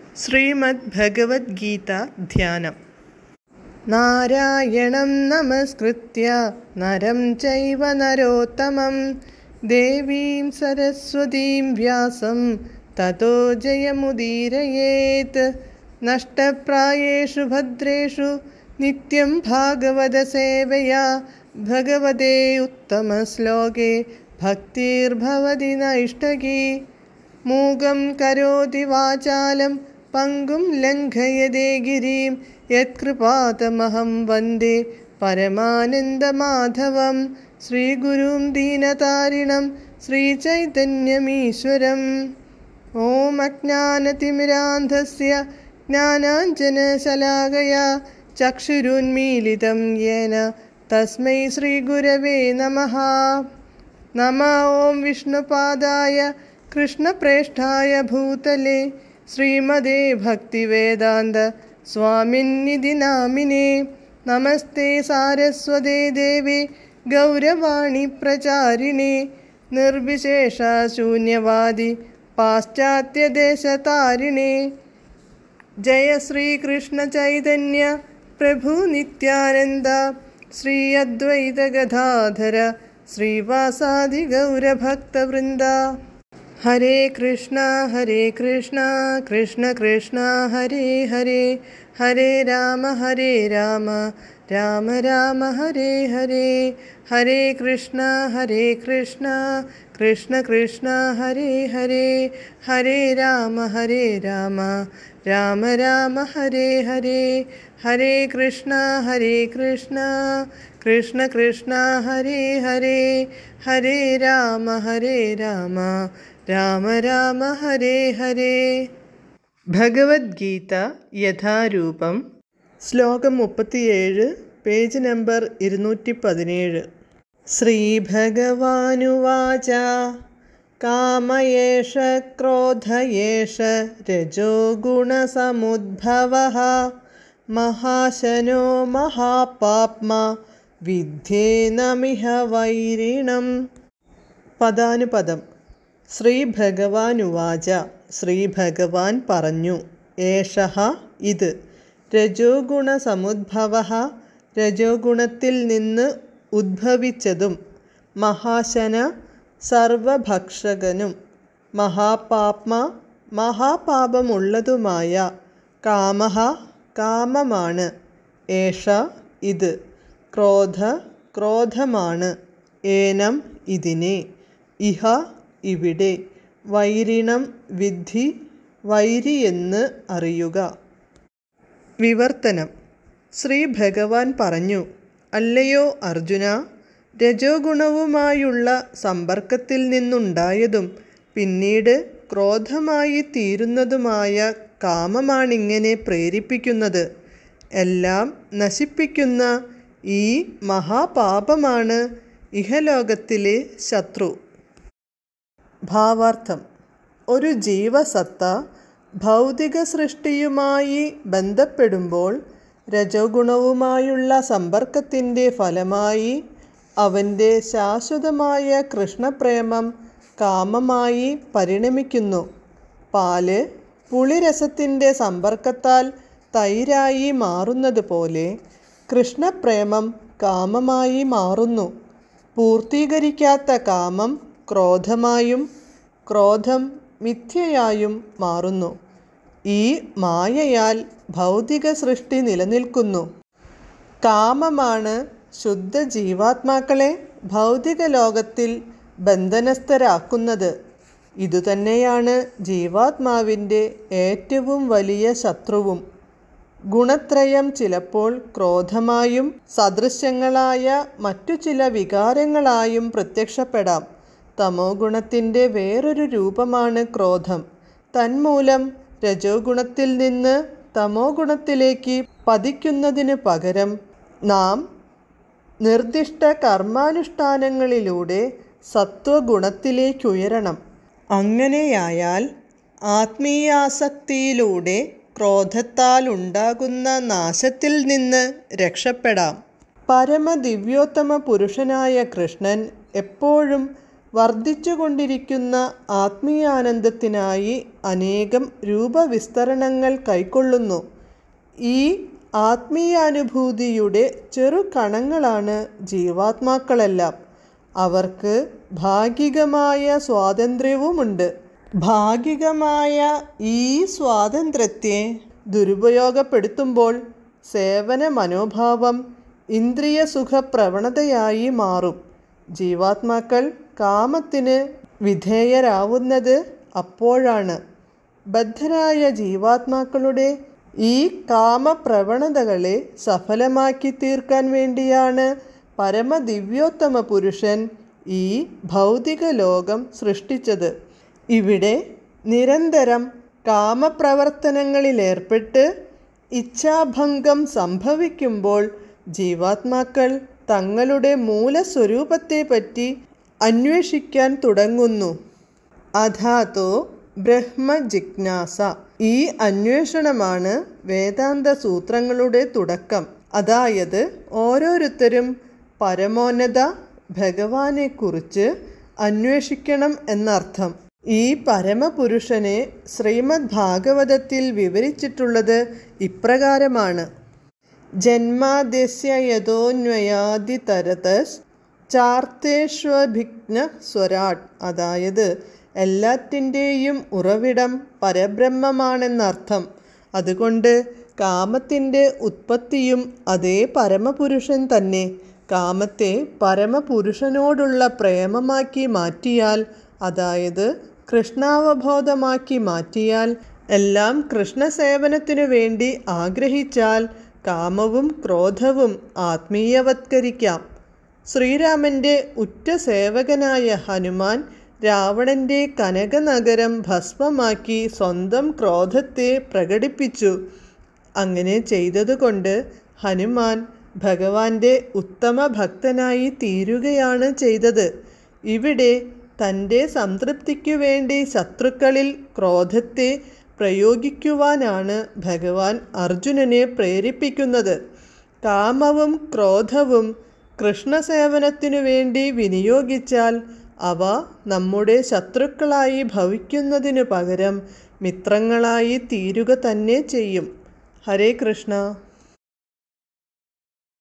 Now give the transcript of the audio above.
ശ്രീമദ് ഭഗവത്ഗീത ധ്യാനം. നാരായണം നമസ്കൃത്യ നരം ചൈവ നരോത്തമം ദേവീം സരസ്വതീം വ്യാസം തതോ ജയമുദീരയേത്. നഷ്ടപ്രായേഷു ഭദ്രേഷു നിത്യം ഭാഗവത സേവയാ ഭഗവതേ ഉത്തമശ്ലോകേ ഭക്തിർഭവതി നൈഷ്ടകീ. മൂകം കരോതി വാചാലം പങ്കും ലംഘയതേ ഗിരിം യത്കൃപാതമഹം വന്ദേ പരമാനന്ദമാധവം. ശ്രീഗുരും ദീനതാരിണം ശ്രീചൈതന്യമീശ്വരം. ഓം അജ്ഞാനതിമിരാന്ധസ്യ ജ്ഞാനാഞ്ജനശലാകയാ ചക്ഷുരുന്മീലിതം യേന തസ്മൈ ശ്രീഗുരവേ നമഃ. നമഃ ഓം വിഷ്ണുപാദായ കൃഷ്ണപ്രേഷ്ഠായ ഭൂതലേ ശ്രീമദേ ഭക്തിവേദാന്ത സ്വാമിന്നിധി നാമിനേ. നമസ്തേ സാരസ്വതേ ദേവേ ഗൗരവാണി പ്രചാരിണേ നിർവിശേഷ ശൂന്യവാദി പാശ്ചാത്യദേശതാരിണേ. ജയ ശ്രീകൃഷ്ണ ചൈതന്യ പ്രഭു നിത്യാനന്ദ ശ്രീ അദ്വൈത ഗദാധര ശ്രീവാസാദി ഗൗരഭക്തവൃന്ദ. ഹരേ കൃഷ്ണ കൃഷ്ണ കൃഷ്ണ ഹരേ ഹരേ, ഹരേ രാമ രാമ രാമ ഹരേ ഹരേ. ഹരേ കൃഷ്ണ കൃഷ്ണ കൃഷ്ണ ഹരേ ഹരേ, ഹരേ രാമ രാമ രാമ ഹരേ ഹരേ. ഹരേ കൃഷ്ണ കൃഷ്ണ ഹരേ ഹരേ, ഹരേ രാമ രാമ ഹരേ ഹരേ. ഭഗവത്ഗീത യഥാരൂപം, ശ്ലോകം 37, പേജ് നമ്പർ 217. ശ്രീഭഗവാനുവാച കാമയേഷ ക്രോധയേഷ രജോ ഗുണസമുദ്ഭവഃ മഹാശനോ മഹാപാപ്മാ വിദ്ധ്യേനമിഹ വൈരിണം. പദാനുപദം. ശ്രീഭഗവാനുവാച, ശ്രീഭഗവാൻ പറഞ്ഞു, ഏഷഃ ഇത്, രജോഗുണസമുദ്ഭവഃ രജോഗുണത്തിൽ നിന്ന് ഉദ്ഭവിച്ചതും, മഹാശന സർവഭക്ഷകനും, മഹാപാപ്മാ മഹാപാപമുള്ളതുമായ, കാമഃ കാമമാണ്, ഏഷ ഇത്, ക്രോധമാണ്, ഏനം ഇതിനെ, ഇഹ ഇവിടെ, വൈരിണം വിദ്ധി വൈരിയെന്ന് അറിയുക. വിവർത്തനം. ശ്രീ ഭഗവാൻ പറഞ്ഞു, അല്ലയോ അർജുന, രജോഗുണവുമായുള്ള സമ്പർക്കത്തിൽ നിന്നുണ്ടായതും പിന്നീട് ക്രോധമായി തീരുന്നതുമായ കാമമാണിങ്ങനെ പ്രേരിപ്പിക്കുന്നത്. എല്ലാം നശിപ്പിക്കുന്ന ഈ മഹാപാപമാണ് ഇഹലോകത്തിലെ ശത്രു. ഭാവാർത്ഥം. ഒരു ജീവസത്ത ഭൗതിക സൃഷ്ടിയുമായി ബന്ധപ്പെടുമ്പോൾ രജോഗുണവുമായുള്ള സമ്പർക്കത്തിൻ്റെ ഫലമായി അവൻ്റെ ശാശ്വതമായ കൃഷ്ണപ്രേമം കാമമായി പരിണമിക്കുന്നു. പാല് പുളിരസത്തിൻ്റെ സമ്പർക്കത്താൽ തൈരായി മാറുന്നത് പോലെ കൃഷ്ണപ്രേമം കാമമായി മാറുന്നു. പൂർത്തീകരിക്കാത്ത കാമം ക്രോധമായും ക്രോധം മിഥ്യയായും മാറുന്നു. ഈ മായയാൽ ഭൗതിക സൃഷ്ടി നിലനിൽക്കുന്നു. കാമമാണ് ശുദ്ധ ജീവാത്മാക്കളെ ഭൗതിക ലോകത്തിൽ ബന്ധനസ്ഥരാക്കുന്നത്. ഇതുതന്നെയാണ് ജീവാത്മാവിൻ്റെ ഏറ്റവും വലിയ ശത്രുവും. ഗുണത്രയം ചിലപ്പോൾ ക്രോധമായും സദൃശ്യങ്ങളായ മറ്റു ചില വികാരങ്ങളായും പ്രത്യക്ഷപ്പെടാം. തമോ ഗുണത്തിൻ്റെ വേറൊരു രൂപമാണ് ക്രോധം. തന്മൂലം രജോഗുണത്തിൽ നിന്ന് തമോ ഗുണത്തിലേക്ക് പതിക്കുന്നതിന് പകരം നാം നിർദ്ദിഷ്ട കർമാനുഷ്ഠാനങ്ങളിലൂടെ സത്വഗുണത്തിലേക്കുയരണം. അങ്ങനെയായാൽ ആത്മീയാസക്തിയിലൂടെ ക്രോധത്താൽ ഉണ്ടാകുന്ന നാശത്തിൽ നിന്ന് രക്ഷപ്പെടാം. പരമദിവ്യോത്തമ പുരുഷനായ കൃഷ്ണൻ എപ്പോഴും വർദ്ധിച്ചുകൊണ്ടിരിക്കുന്ന ആത്മീയാനന്ദത്തിനായി അനേകം രൂപവിസ്തരണങ്ങൾ കൈക്കൊള്ളുന്നു. ഈ ആത്മീയാനുഭൂതിയുടെ ചെറു കണങ്ങളാണ് ജീവാത്മാക്കളെല്ലാം. അവർക്ക് ഭാഗികമായ സ്വാതന്ത്ര്യവുമുണ്ട്. ഭാഗികമായ ഈ സ്വാതന്ത്ര്യത്തെ ദുരുപയോഗപ്പെടുത്തുമ്പോൾ സേവന മനോഭാവം ഇന്ദ്രിയ സുഖപ്രവണതയായി മാറും. ജീവാത്മാക്കൾ കാമത്തിന് വിധേയരാവുന്നത് അപ്പോഴാണ്. ബദ്ധരായ ജീവാത്മാക്കളുടെ ഈ കാമപ്രവണതകളെ സഫലമാക്കി തീർക്കാൻ വേണ്ടിയാണ് പരമദിവ്യോത്തമ പുരുഷൻ ഈ ഭൗതിക ലോകം സൃഷ്ടിച്ചത്. ഇവിടെ നിരന്തരം കാമപ്രവർത്തനങ്ങളിലേർപ്പെട്ട് ഇച്ഛാഭംഗം സംഭവിക്കുമ്പോൾ ജീവാത്മാക്കൾ തങ്ങളുടെ മൂലസ്വരൂപത്തെപ്പറ്റി അന്വേഷിക്കാൻ തുടങ്ങുന്നു. അഥാതോ ബ്രഹ്മജിജ്ഞാസ. ഈ അന്വേഷണമാണ് വേദാന്ത സൂത്രങ്ങളുടെ തുടക്കം. അതായത് ഓരോരുത്തരും പരമോന്നത ഭഗവാനെക്കുറിച്ച് അന്വേഷിക്കണം എന്നർത്ഥം. ഈ പരമപുരുഷനെ ശ്രീമദ് ഭാഗവതത്തിൽ വിവരിച്ചിട്ടുള്ളത് ഇപ്രകാരമാണ്. ജന്മാദ്യസ്യ യതോന്വയാദിതരതഃ ചാർത്തേഷ്വഭിജ്ഞ സ്വരാട്. അതായത് എല്ലാറ്റിൻ്റെയും ഉറവിടം പരബ്രഹ്മമാണെന്നർത്ഥം. അതുകൊണ്ട് കാമത്തിൻ്റെ ഉത്പത്തിയും അതേ പരമപുരുഷൻ തന്നെ. കാമത്തെ പരമപുരുഷനോടുള്ള പ്രേമമാക്കി മാറ്റിയാൽ, അതായത് കൃഷ്ണാവബോധമാക്കി മാറ്റിയാൽ, എല്ലാം കൃഷ്ണസേവനത്തിനു വേണ്ടി ആഗ്രഹിച്ചാൽ കാമവും ക്രോധവും ആത്മീയവത്കരിക്കാം. ശ്രീരാമൻ്റെ ഉറ്റ സേവകനായ ഹനുമാൻ രാവണൻ്റെ കനകനഗരം ഭസ്മമാക്കി സ്വന്തം ക്രോധത്തെ പ്രകടിപ്പിച്ചു. അങ്ങനെ ചെയ്തതുകൊണ്ട് ഹനുമാൻ ഭഗവാന്റെ ഉത്തമ ഭക്തനായി തീരുകയാണ് ചെയ്തത്. ഇവിടെ തൻ്റെ സംതൃപ്തിക്കു വേണ്ടി ശത്രുക്കളിൽ ക്രോധത്തെ പ്രയോഗിക്കുവാനാണ് ഭഗവാൻ അർജുനനെ പ്രേരിപ്പിക്കുന്നത്. കാമവും ക്രോധവും കൃഷ്ണസേവനത്തിനു വേണ്ടി വിനിയോഗിച്ചാൽ അവ നമ്മുടെ ശത്രുക്കളായി ഭവിക്കുന്നതിനു പകരം മിത്രങ്ങളായി തീരുക തന്നെ ചെയ്യും. ഹരേ കൃഷ്ണ.